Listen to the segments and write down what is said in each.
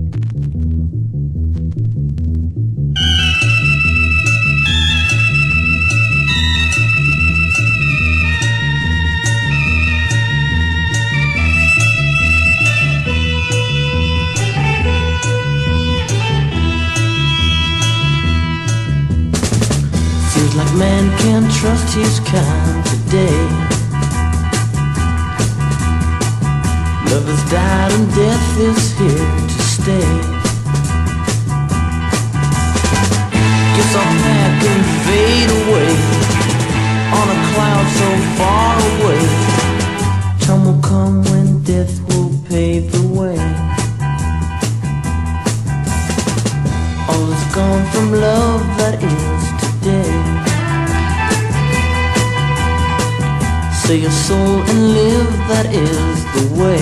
Seems like man can't trust his kind today. Love has died and death is here to stay. Guess I'll pack and fade away on a cloud so far away. Time will come when death will pave the way. All is gone from love that is today. Sell your soul and live, that is the way.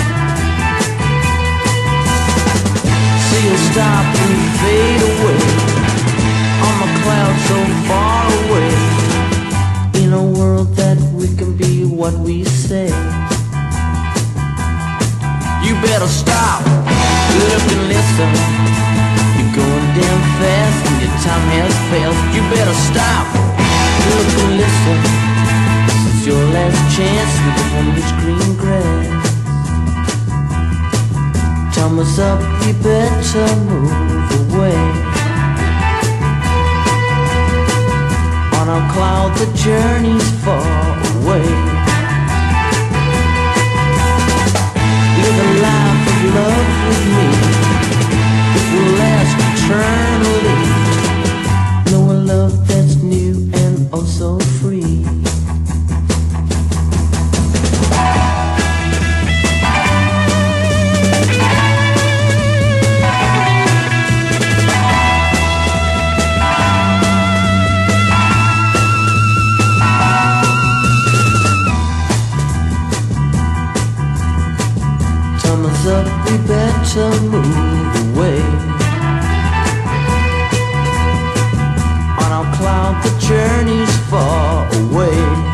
So you'll stop and fade away on the cloud so far away. In a world that we can be what we say. You better stop, get up and listen. You're going damn fast and your time has passed. You better stop, look and listen. This is your last chance with the home this green grass. Time is up, you better move away. On our cloud the journey's far away. Live a life of love with me. It will last eternally. Know a love that's new and also free. Time is up, we better move away. On our cloud the journey's far away.